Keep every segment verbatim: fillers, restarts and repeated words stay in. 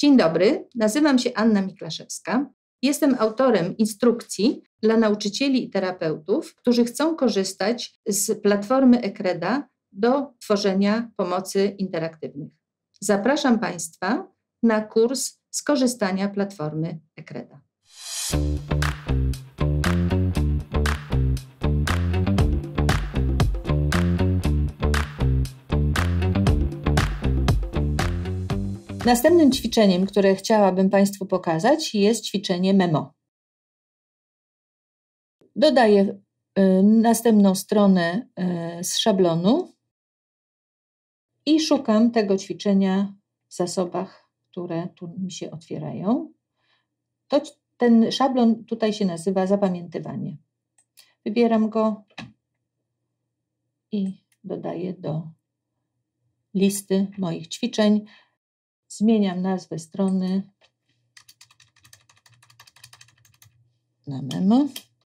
Dzień dobry, nazywam się Anna Miklaszewska. Jestem autorem instrukcji dla nauczycieli i terapeutów, którzy chcą korzystać z platformy eCreda do tworzenia pomocy interaktywnych. Zapraszam Państwa na kurs skorzystania platformy eCreda. Następnym ćwiczeniem, które chciałabym Państwu pokazać, jest ćwiczenie memo. Dodaję y, następną stronę y, z szablonu i szukam tego ćwiczenia w zasobach, które tu mi się otwierają. To, ten szablon tutaj się nazywa zapamiętywanie. Wybieram go i dodaję do listy moich ćwiczeń. Zmieniam nazwę strony na memo.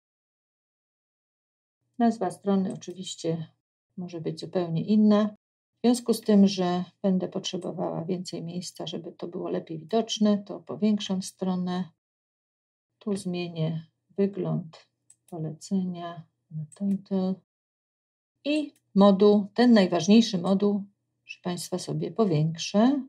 Nazwa strony oczywiście może być zupełnie inna. W związku z tym, że będę potrzebowała więcej miejsca, żeby to było lepiej widoczne, to powiększam stronę. Tu zmienię wygląd polecenia na title i moduł, ten najważniejszy moduł, proszę Państwa, sobie powiększę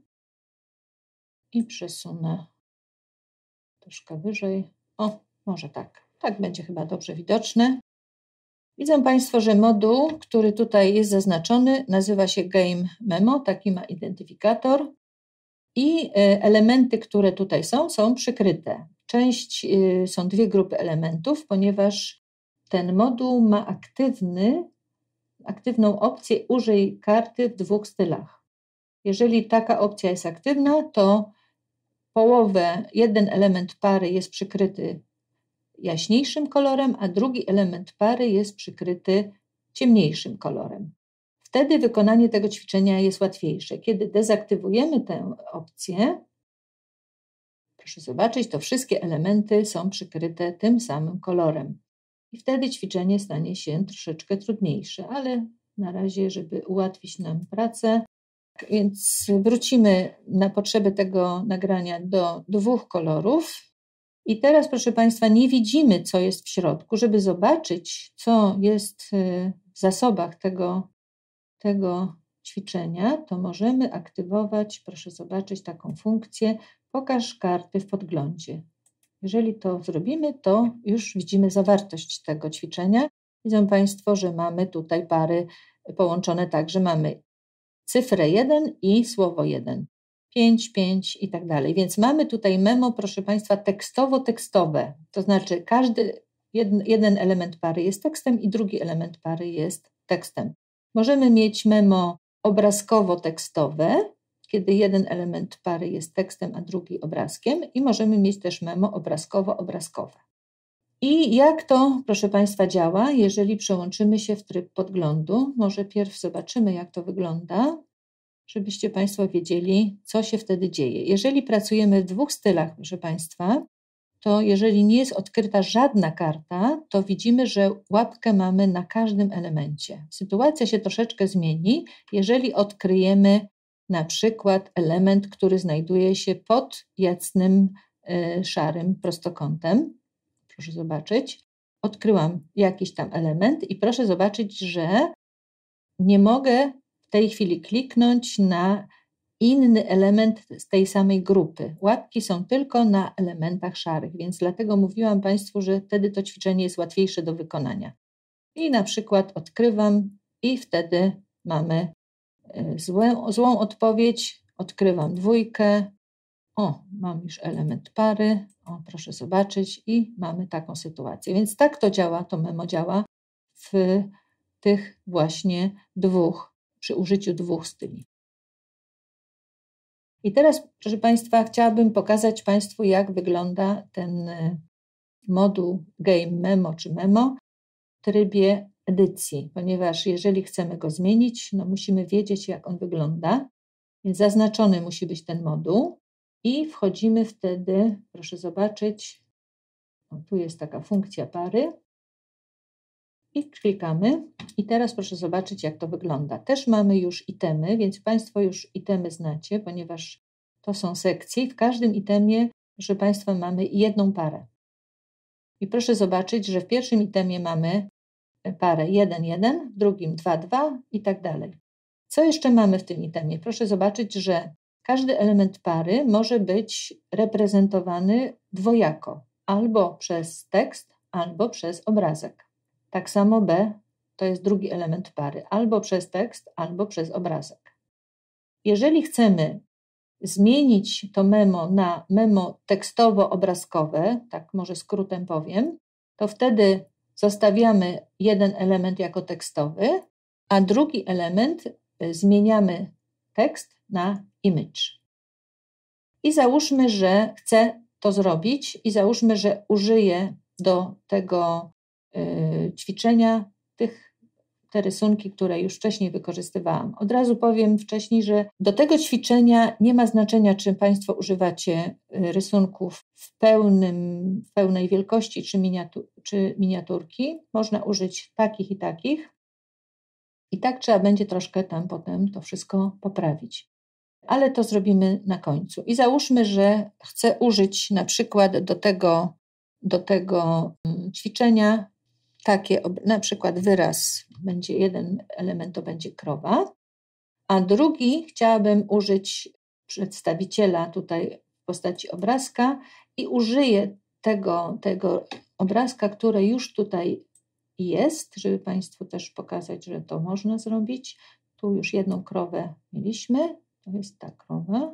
i przesunę troszkę wyżej. O, może tak. Tak będzie chyba dobrze widoczne. Widzą Państwo, że moduł, który tutaj jest zaznaczony, nazywa się Game Memo, taki ma identyfikator i elementy, które tutaj są, są przykryte. Część, są dwie grupy elementów, ponieważ ten moduł ma aktywny, aktywną opcję użyj karty w dwóch stylach. Jeżeli taka opcja jest aktywna, to połowę, jeden element pary jest przykryty jaśniejszym kolorem, a drugi element pary jest przykryty ciemniejszym kolorem. Wtedy wykonanie tego ćwiczenia jest łatwiejsze. Kiedy dezaktywujemy tę opcję, proszę zobaczyć, to wszystkie elementy są przykryte tym samym kolorem. I wtedy ćwiczenie stanie się troszeczkę trudniejsze, ale na razie, żeby ułatwić nam pracę, więc wrócimy na potrzeby tego nagrania do dwóch kolorów. I teraz, proszę Państwa, nie widzimy, co jest w środku. Żeby zobaczyć, co jest w zasobach tego, tego ćwiczenia, to możemy aktywować, proszę zobaczyć, taką funkcję pokaż karty w podglądzie. Jeżeli to zrobimy, to już widzimy zawartość tego ćwiczenia. Widzą Państwo, że mamy tutaj pary połączone tak, że mamy cyfrę jeden i słowo jeden. pięć, pięć i tak dalej. Więc mamy tutaj memo, proszę Państwa, tekstowo-tekstowe. To znaczy każdy, jeden, jeden element pary jest tekstem i drugi element pary jest tekstem. Możemy mieć memo obrazkowo-tekstowe, kiedy jeden element pary jest tekstem, a drugi obrazkiem i możemy mieć też memo obrazkowo-obrazkowe. I jak to, proszę Państwa, działa, jeżeli przełączymy się w tryb podglądu? Może pierw zobaczymy, jak to wygląda, żebyście Państwo wiedzieli, co się wtedy dzieje. Jeżeli pracujemy w dwóch stylach, proszę Państwa, to jeżeli nie jest odkryta żadna karta, to widzimy, że łapkę mamy na każdym elemencie. Sytuacja się troszeczkę zmieni, jeżeli odkryjemy na przykład element, który znajduje się pod jasnym, y, szarym prostokątem. Proszę zobaczyć, odkryłam jakiś tam element i proszę zobaczyć, że nie mogę w tej chwili kliknąć na inny element z tej samej grupy. Łapki są tylko na elementach szarych, więc dlatego mówiłam Państwu, że wtedy to ćwiczenie jest łatwiejsze do wykonania. I na przykład odkrywam i wtedy mamy złą, złą odpowiedź, odkrywam dwójkę, o, mam już element pary, o, proszę zobaczyć i mamy taką sytuację. Więc tak to działa, to memo działa w tych właśnie dwóch, przy użyciu dwóch styli. I teraz, proszę Państwa, chciałabym pokazać Państwu, jak wygląda ten moduł Game Memo czy Memo w trybie edycji, ponieważ jeżeli chcemy go zmienić, no musimy wiedzieć, jak on wygląda, więc zaznaczony musi być ten moduł i wchodzimy wtedy, proszę zobaczyć, o, tu jest taka funkcja pary i klikamy i teraz proszę zobaczyć, jak to wygląda. Też mamy już itemy, więc Państwo już itemy znacie, ponieważ To są sekcje. W każdym itemie, proszę Państwa, mamy jedną parę. I proszę zobaczyć, że w pierwszym itemie mamy parę jeden jeden, w drugim dwa dwa i tak dalej. Co jeszcze mamy w tym itemie? Proszę zobaczyć, że każdy element pary może być reprezentowany dwojako. Albo przez tekst, albo przez obrazek. Tak samo B to jest drugi element pary. Albo przez tekst, albo przez obrazek. Jeżeli chcemy zmienić to memo na memo tekstowo-obrazkowe, tak może skrótem powiem, to wtedy zostawiamy jeden element jako tekstowy, a drugi element zmieniamy tekst na image. I załóżmy, że chcę to zrobić i załóżmy, że użyję do tego y, ćwiczenia tych te rysunki, które już wcześniej wykorzystywałam. Od razu powiem wcześniej, że do tego ćwiczenia nie ma znaczenia, czy Państwo używacie rysunków w, pełnym, w pełnej wielkości czy, miniatur, czy miniaturki. Można użyć takich i takich. I tak trzeba będzie troszkę tam potem to wszystko poprawić. Ale to zrobimy na końcu. I załóżmy, że chcę użyć na przykład do tego, do tego ćwiczenia takie, na przykład wyraz będzie jeden element, to będzie krowa, a drugi chciałabym użyć przedstawiciela tutaj w postaci obrazka i użyję tego, tego obrazka, który już tutaj jest, żeby Państwu też pokazać, że to można zrobić. Tu już jedną krowę mieliśmy, to jest ta krowa,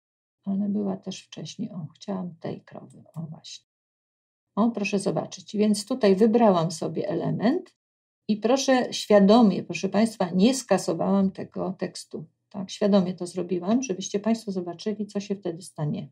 ale była też wcześniej, o, chciałam tej krowy, o właśnie. O, proszę zobaczyć, więc tutaj wybrałam sobie element i proszę świadomie, proszę Państwa, nie skasowałam tego tekstu. Tak, świadomie to zrobiłam, żebyście Państwo zobaczyli, co się wtedy stanie.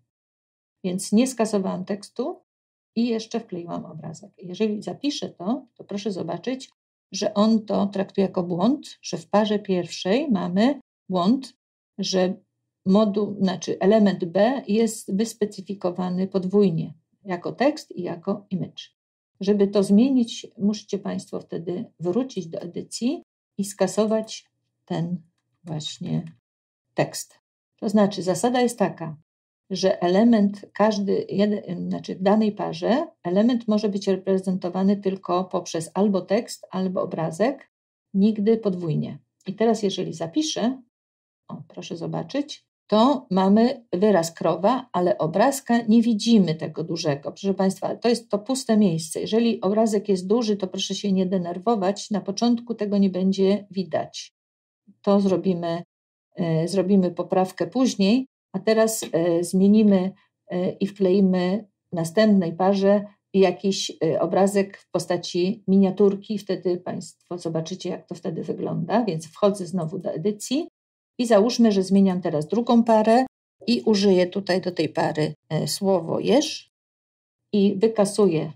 Więc nie skasowałam tekstu i jeszcze wkleiłam obrazek. Jeżeli zapiszę to, to proszę zobaczyć, że on to traktuje jako błąd, że w parze pierwszej mamy błąd, że moduł, znaczy element B jest wyspecyfikowany podwójnie, jako tekst i jako image. Żeby to zmienić, musicie Państwo wtedy wrócić do edycji i skasować ten właśnie tekst. To znaczy zasada jest taka, że element każdy, jeden, znaczy w danej parze element może być reprezentowany tylko poprzez albo tekst, albo obrazek, nigdy podwójnie. I teraz jeżeli zapiszę, o, proszę zobaczyć, to mamy wyraz krowa, ale obrazka nie widzimy tego dużego. Proszę Państwa, to jest to puste miejsce. Jeżeli obrazek jest duży, to proszę się nie denerwować. Na początku tego nie będzie widać. To zrobimy, y, zrobimy poprawkę później, a teraz y, zmienimy y, i wkleimy w następnej parze jakiś y, obrazek w postaci miniaturki. Wtedy Państwo zobaczycie, jak to wtedy wygląda. Więc wchodzę znowu do edycji. I załóżmy, że zmieniam teraz drugą parę i użyję tutaj do tej pary słowo jeż i wykasuję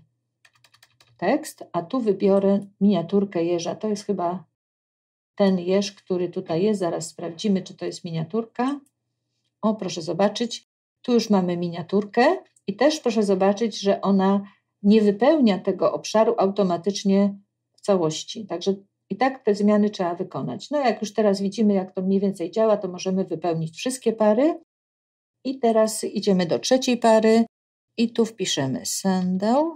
tekst, a tu wybiorę miniaturkę jeża. To jest chyba ten jeż, który tutaj jest. Zaraz sprawdzimy, czy to jest miniaturka. O, proszę zobaczyć, tu już mamy miniaturkę i też proszę zobaczyć, że ona nie wypełnia tego obszaru automatycznie w całości. Także i tak te zmiany trzeba wykonać. No jak już teraz widzimy, jak to mniej więcej działa, to możemy wypełnić wszystkie pary. I teraz idziemy do trzeciej pary i tu wpiszemy sandał.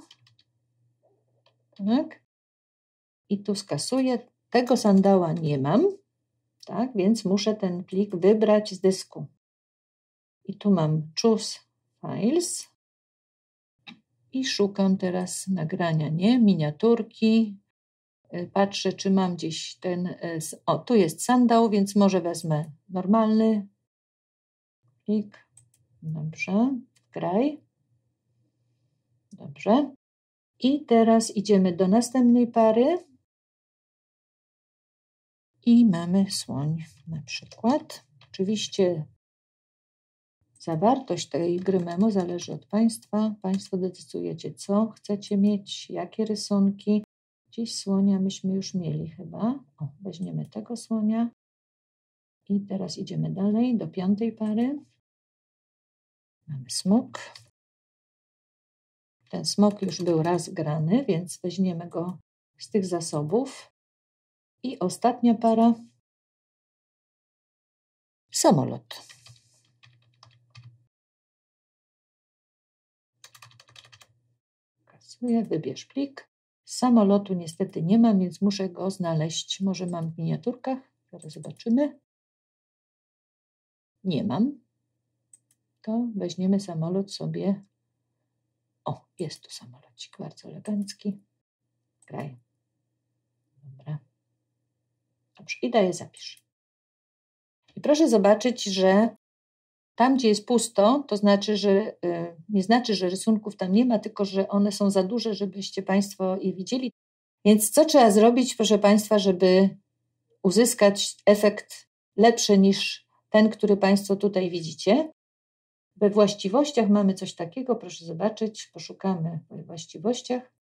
Tak. I tu skasuję. Tego sandała nie mam, tak, więc muszę ten plik wybrać z dysku. I tu mam choose files i szukam teraz nagrania, nie? Miniaturki. Patrzę, czy mam gdzieś ten, o, tu jest sandał, więc może wezmę normalny plik. Dobrze, graj. Dobrze. I teraz idziemy do następnej pary. I mamy słoń na przykład. Oczywiście zawartość tej gry memo zależy od Państwa. Państwo decydujecie, co chcecie mieć, jakie rysunki. Gdzieś słonia myśmy już mieli chyba. O, weźmiemy tego słonia. I teraz idziemy dalej do piątej pary. Mamy smok. Ten smok już był raz grany, więc weźmiemy go z tych zasobów. I ostatnia para. Samolot. Zapisuję, wybierz plik. Z samolotu niestety nie mam, więc muszę go znaleźć. Może mam w miniaturkach? Zaraz zobaczymy. Nie mam. To weźmiemy samolot sobie. O, jest tu samolocik, bardzo elegancki. Graj. Dobra. Dobrze, i daję zapisz. I proszę zobaczyć, że tam, gdzie jest pusto, to znaczy, że y, nie znaczy, że rysunków tam nie ma, tylko że one są za duże, żebyście Państwo je widzieli. Więc co trzeba zrobić, proszę Państwa, żeby uzyskać efekt lepszy niż ten, który Państwo tutaj widzicie? We właściwościach mamy coś takiego, proszę zobaczyć, poszukamy we właściwościach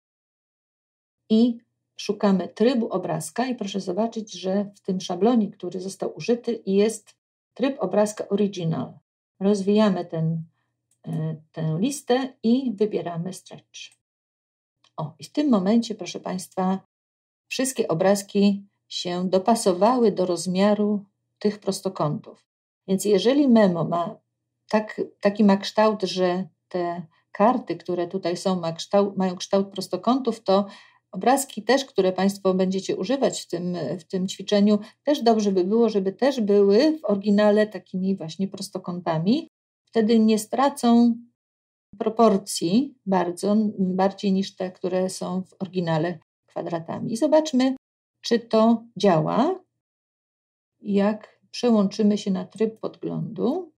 i szukamy trybu obrazka i proszę zobaczyć, że w tym szablonie, który został użyty, jest tryb obrazka Original. Rozwijamy ten, tę listę i wybieramy Stretch. O, i w tym momencie, proszę Państwa, wszystkie obrazki się dopasowały do rozmiaru tych prostokątów. Więc jeżeli memo ma tak, taki ma kształt, że te karty, które tutaj są, ma kształt, mają kształt prostokątów, to obrazki też, które Państwo będziecie używać w tym, w tym ćwiczeniu, też dobrze by było, żeby też były w oryginale takimi właśnie prostokątami. Wtedy nie stracą proporcji bardzo, bardziej niż te, które są w oryginale kwadratami. I zobaczmy, czy to działa, jak przełączymy się na tryb podglądu.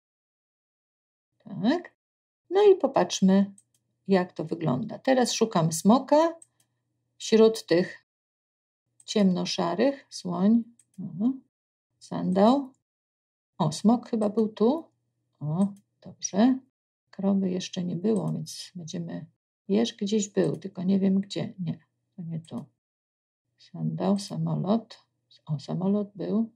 Tak. No i popatrzmy, jak to wygląda. Teraz szukam smoka wśród tych ciemnoszarych. Słoń, o, sandał. O, smok chyba był tu. O, dobrze. Krowy jeszcze nie było, więc będziemy... Jeż gdzieś był, tylko nie wiem gdzie. Nie, to nie tu. Sandał, samolot. O, samolot był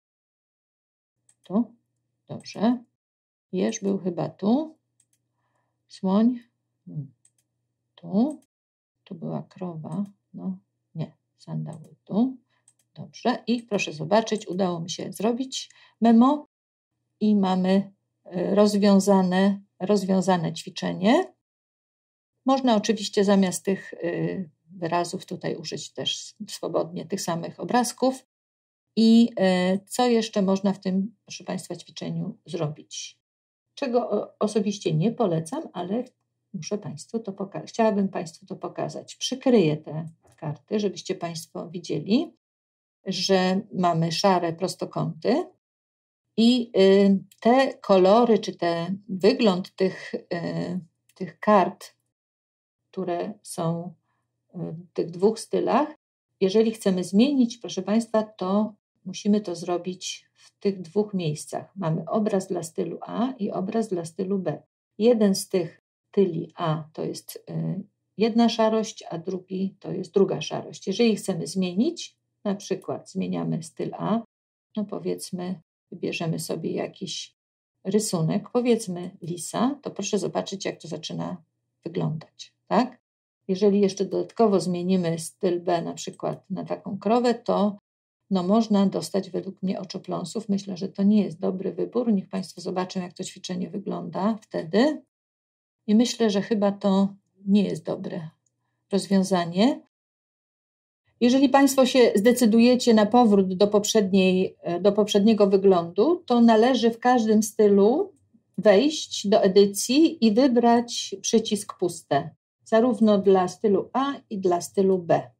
tu. Dobrze. Jeż był chyba tu. Słoń. Tu. Tu była krowa. No, nie. Sandał był tu. Dobrze. I proszę zobaczyć, udało mi się zrobić memo i mamy rozwiązane, rozwiązane ćwiczenie. Można oczywiście zamiast tych wyrazów tutaj użyć też swobodnie tych samych obrazków. I co jeszcze można w tym, proszę Państwa, ćwiczeniu zrobić? Czego osobiście nie polecam, ale muszę Państwu to pokazać. Chciałabym Państwu to pokazać. Przykryję te karty, żebyście Państwo widzieli, że mamy szare prostokąty i te kolory, czy ten wygląd tych, tych kart, które są w tych dwóch stylach, jeżeli chcemy zmienić, proszę Państwa, to musimy to zrobić w tych dwóch miejscach. Mamy obraz dla stylu A i obraz dla stylu B. Jeden z tych styli A to jest jedna szarość, a drugi to jest druga szarość. Jeżeli chcemy zmienić, na przykład zmieniamy styl A, no powiedzmy, wybierzemy sobie jakiś rysunek, powiedzmy lisa, to proszę zobaczyć, jak to zaczyna wyglądać, tak? Jeżeli jeszcze dodatkowo zmienimy styl B na przykład na taką krowę, to no można dostać według mnie oczopląsów. Myślę, że to nie jest dobry wybór. Niech Państwo zobaczą, jak to ćwiczenie wygląda wtedy. I myślę, że chyba to nie jest dobre rozwiązanie. Jeżeli Państwo się zdecydujecie na powrót do, poprzedniej, do poprzedniego wyglądu, to należy w każdym stylu wejść do edycji i wybrać przycisk puste, zarówno dla stylu A i dla stylu B.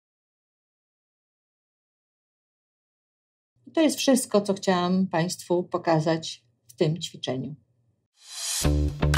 To jest wszystko, co chciałam Państwu pokazać w tym ćwiczeniu.